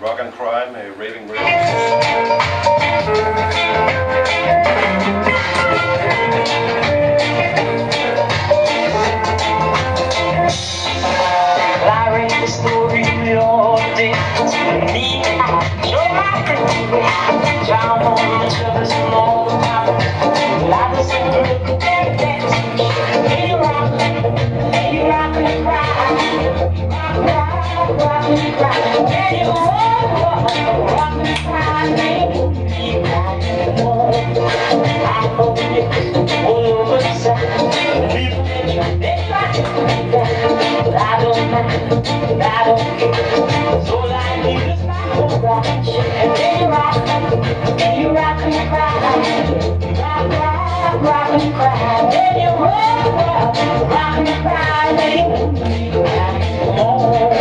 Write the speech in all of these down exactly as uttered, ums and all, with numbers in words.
Rock and Cry med Raving River. I read the story all day. Me, you're my friend. Down on the surface and all the time. I was in the look at that dance. You rock, you rock and cry. Rock, rock, rock and cry. And you rock, rock and cry. You rock and roll. I know you all over the side. People in your bed like that. I don't mind, I don't care. So I need is my whole rock and shit. And then you rock, and you rock and cry. Rock, rock, rock and cry. Then you rock, rock, rock and cry. Then you rock and roll.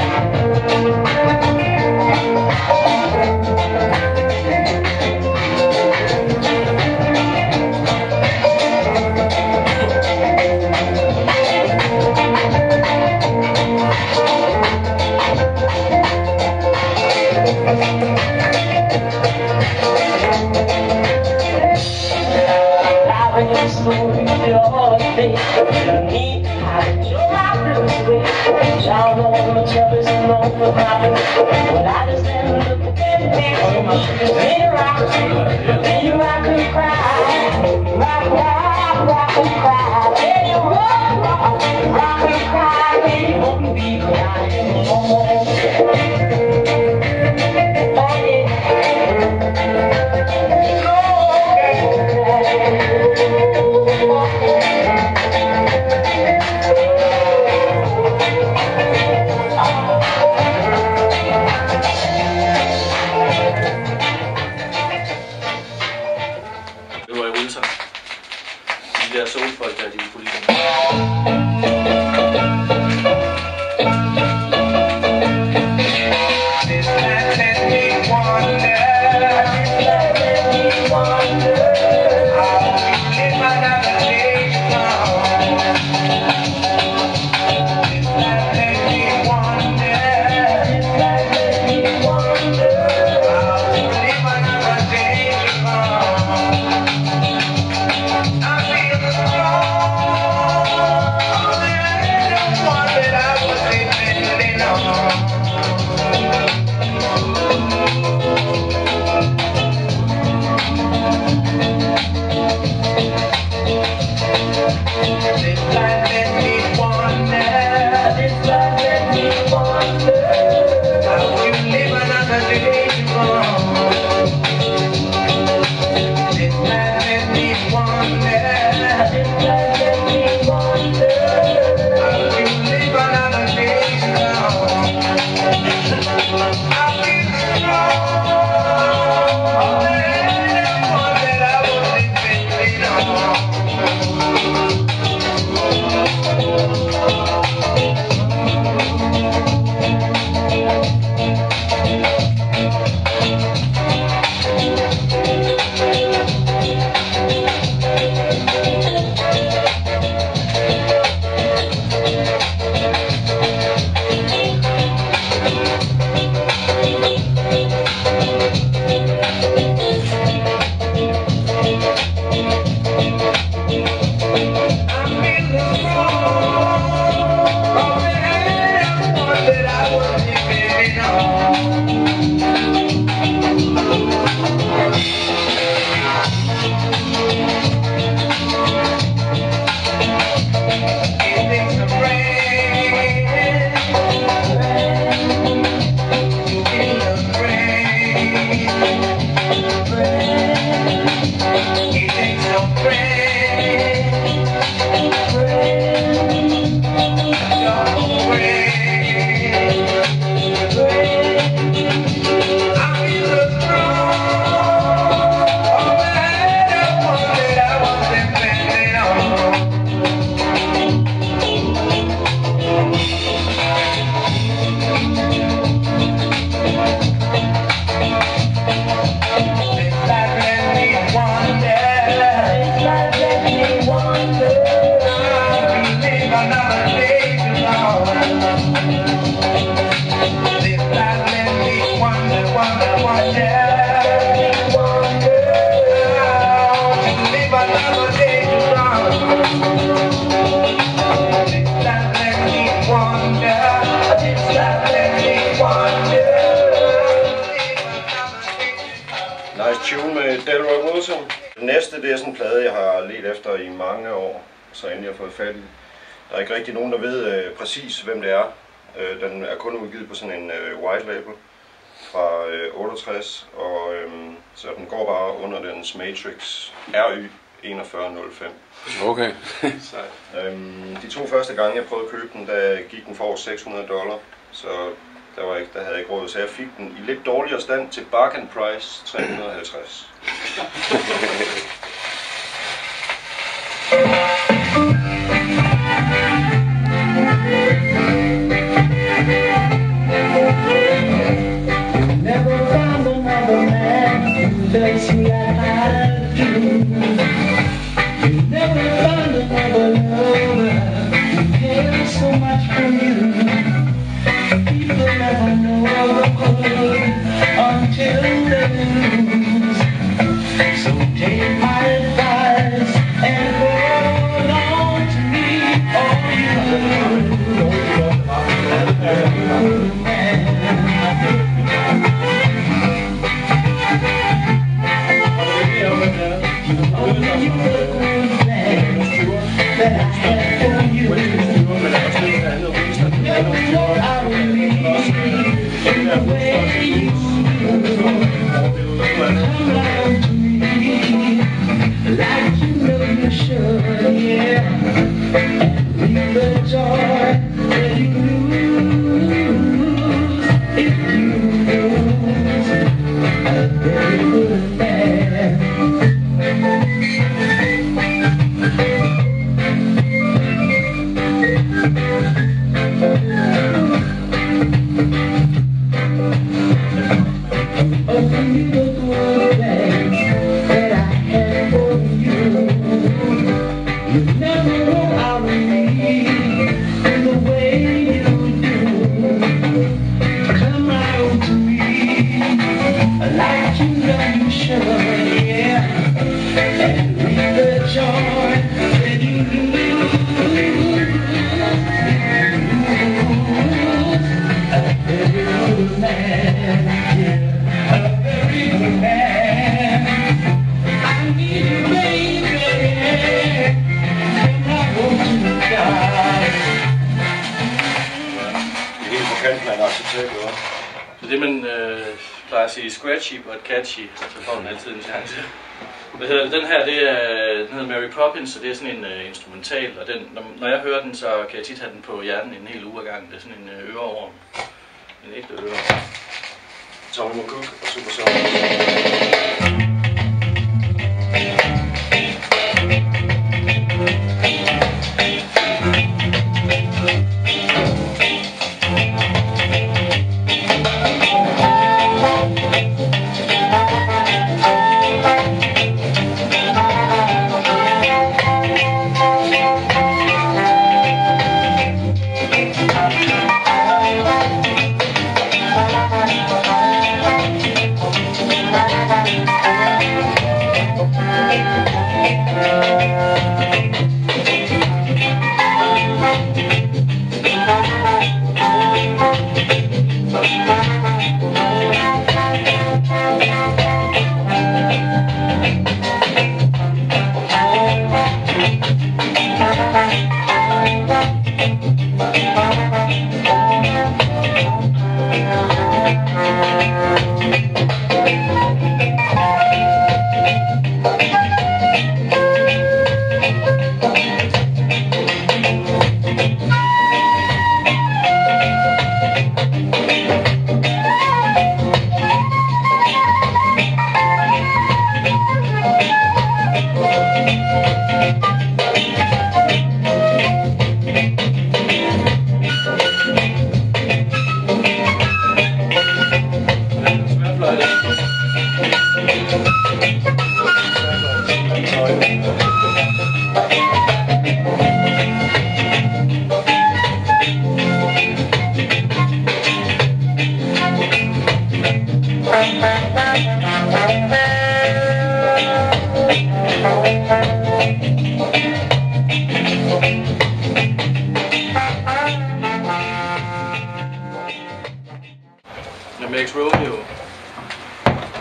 Down on the surface and on the bottom. When I just stand and look at that dance, then you rock, then you rock and cry. Rock, rock, rock and cry. Then you rock, rock, rock and cry. Then you won't be crying no more. De der solfolk der, de kunne lide Oh, tune med Delroy Wilson. Den næste, det er sådan en plade, jeg har let efter i mange år, så endelig har fået fat i. Der er ikke rigtig nogen, der ved øh, præcis, hvem det er. Øh, den er kun udgivet på sådan en øh, white label fra øh, otteogtres, og øh, så den går bare under dens Matrix R Y enogfyrre nul fem. Okay. øhm, de to første gange, jeg prøvede at købe den, der gik den for seks hundrede dollar, så der, var ikke, der havde jeg ikke råd, så jeg fik den i lidt dårligere stand til bargain price tre hundrede og halvtreds. Never found another man who does me like I do. You never found another lover who cares so much for you. People never know until they lose. So take my advice and hold on to me, oh you good man. Så det man øh, plejer at sige scratchy but catchy, så får den altid en chance. Hvad hedder det? Den her, det er, den hedder Mary Poppins, og det er sådan en uh, instrumental, og den, når, når jeg hører den, så kan jeg tit have den på hjernen en hel uge ad gang. Det er sådan en uh, øreorm. En ægte øreorm. Tommy McCook og Super Sound.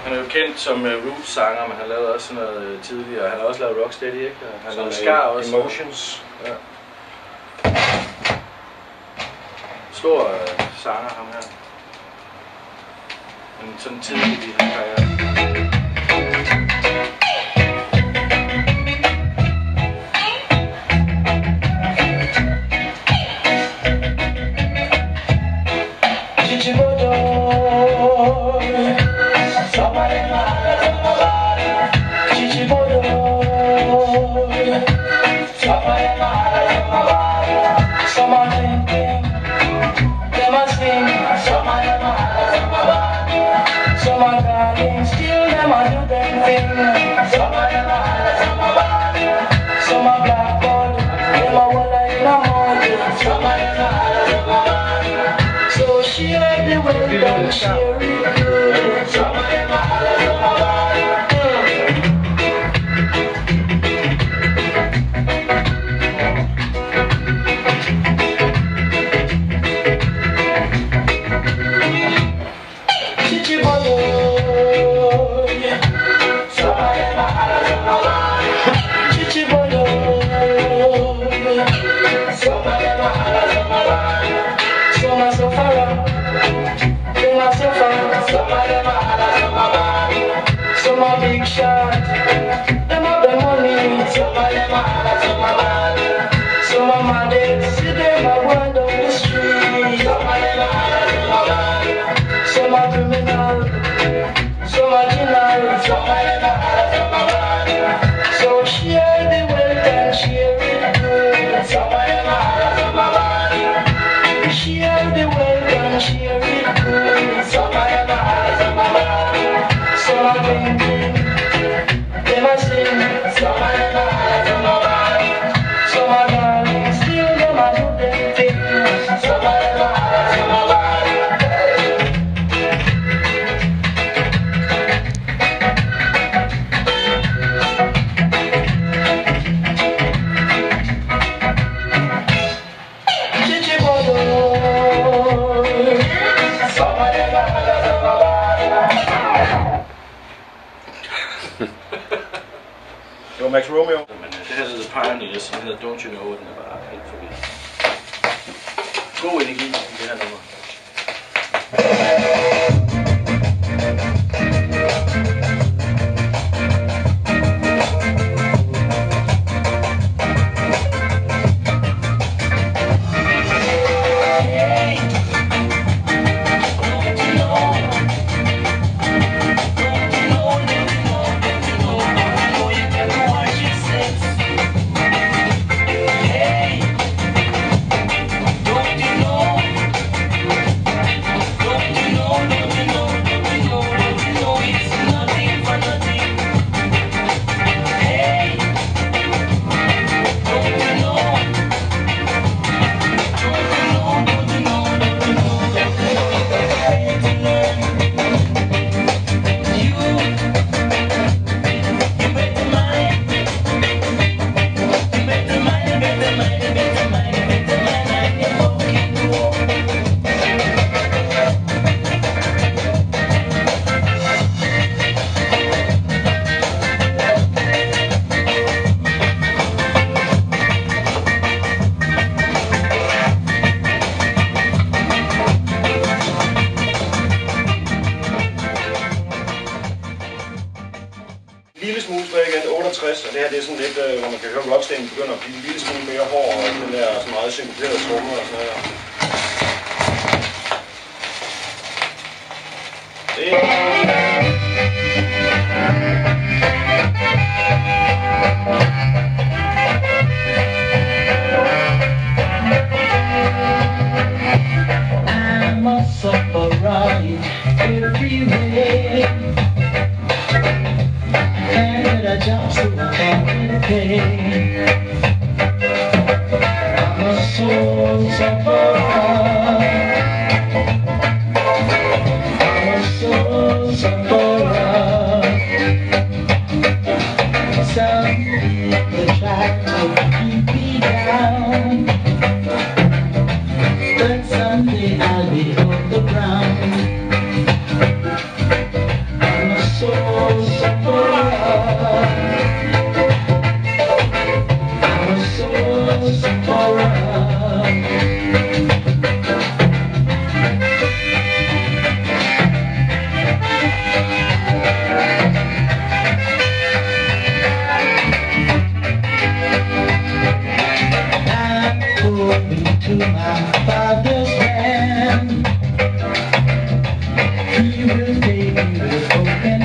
Han er jo kendt som uh, Roots-sanger, men han lavede også sådan noget uh, tidligere. Han har også lavet Rocksteady, ikke? Og han lavede Ska også. Emotions. Ja. Stor uh, sanger, ham her. En sådan tidlig i hans karriere. Det var Max Romeo. Men det her hedder Pioneer, som hedder Don't You Know, den er bare helt forbi. God energi i det her nummer. otteogtres, og det her det er sådan lidt, øh, hvor man kan høre Rocksteady begynder at blive en lille smule mere hård, og den der så meget synkoperede trommer og sådan noget. Det I must suffer right every way. And I jump so I can't pay. I'm a soul sufferer. I'm a soul sufferer. Some people try to keep me down, but someday I'll be on the ground. I'm a soul beautiful, beautiful.